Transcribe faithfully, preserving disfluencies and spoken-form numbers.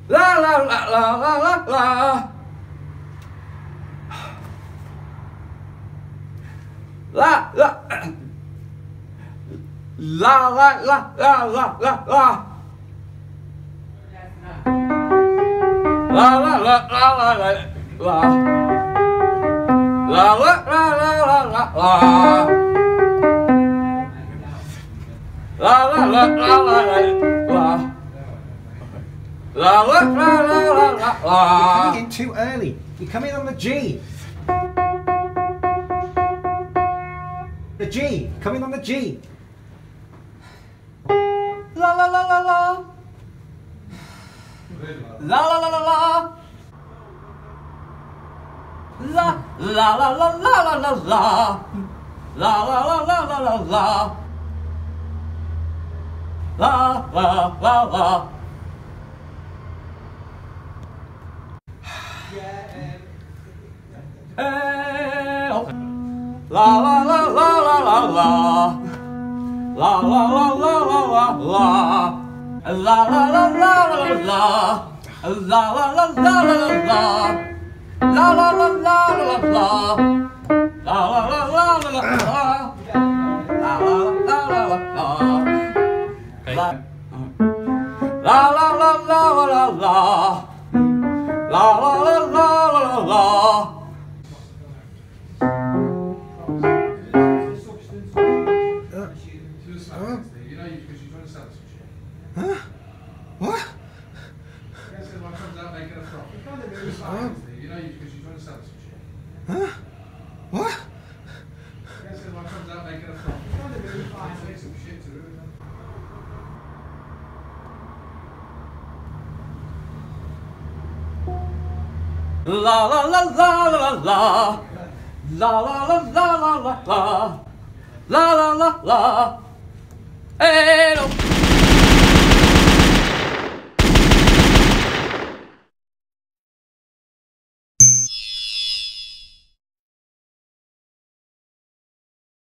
La la la la la la la. La la la la la la la la la. La la la la la la la. La la la la la la la. La la la la la la la. La la la la la la la. You're coming in too early. You come in on the G. The G. Come in on the G. La la la la la. La la la la la. La la la la la la la la. La la la la la la la. La la la la. La la la la la la la. La la la la la la la. La la la la la la. La la la la la la. La la la la la la. La la la la la la. La la la la la la. La la la la la la. La la la la la la. Huh? What? Huh? What? La la la la la la. La la la la la la la. La la la la. Hey, no.